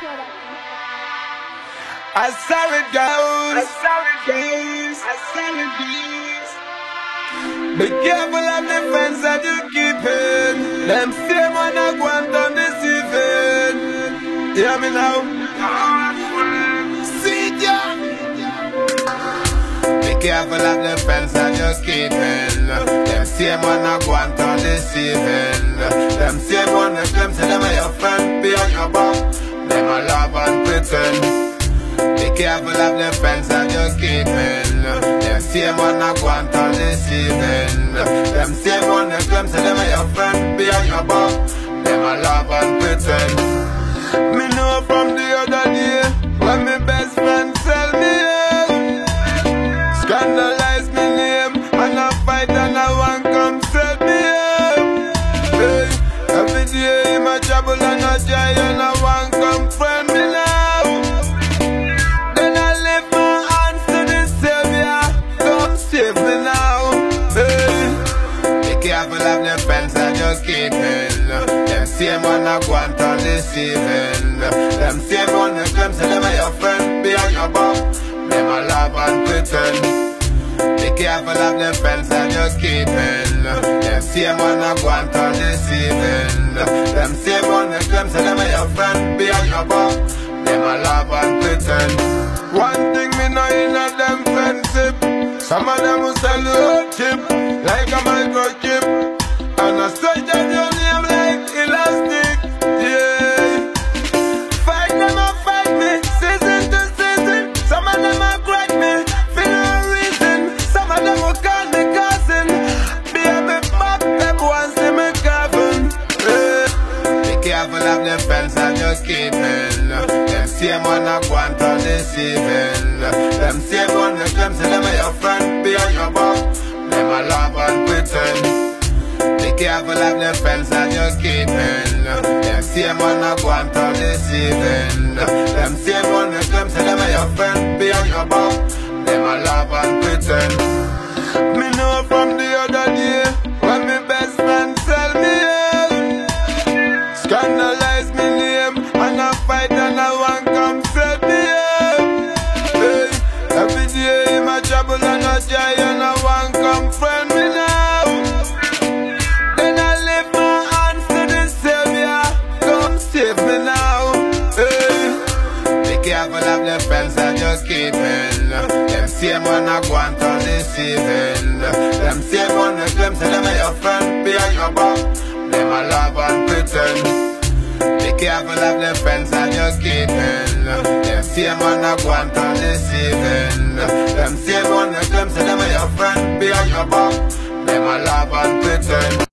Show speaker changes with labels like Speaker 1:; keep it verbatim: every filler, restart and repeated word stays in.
Speaker 1: I saw it goes, I saw it goes, I saw it goes. Be careful of the friends that you keep in. Them same one I want on this event. Hear me now? See ya. Be careful of the friends that you keep in. Them same one I want on this event. Them same one that claim say them are your friend behind your back. Them a love and pretend. Be careful of the friends that you keeping. Them same one that want on deceiving. Them same one that claim say them are your friend behind your back. Them a love and pretend. Me know from the other day when my best friend tell me out, scandalize me name and I fight and I want come set me up. Hey, every day him a trouble and a joy and I want come friend me now. Save me now, hey. Be careful of the friends that you keeping. Them same one that want on deceiving. Them same one that claim say them are your friend behind your back. Them a love and pretend. Be careful of the friends that you keeping. Them same one that want on deceiving. Them same one that claim say them are your friend behind your back. Them a love and pretend. One thing me know in a them friendship, some of them will sell the whole chip like a microchip, and I stretch out your name like elastic. Yeah, fight them or fight me, season to season. Some of them will crack me for no reason. Some of them will call me cousin. Be a me back, them want see me coven. Yeah. Be careful of the friends that you keeping. Them same one that want on deceiving. Them same one that claim say them are your friend behind your back. Them a love and pretend. Be careful of the friends that you keeping. Them same one that want on deceiving. Them same one that claim say them are your friend behind your back. Them a love and pretend. Me know from the other day when my best friend tell me out, scandalize me name and I fight and I want come set me up. Hey, every day him a trouble and a joy and I want come friend me now. Then I lift my hands to the Savior, come save me now. Hey, be careful of the friends that you keeping. Them same one that want on deceiving. Them same one that claim say them are your friend behind your back. Them a love and pretend. Be careful of the friends that you keeping. Them same one that want on deceiving. Them same one that claim say them are your friend behind your back. Them a love and pretend.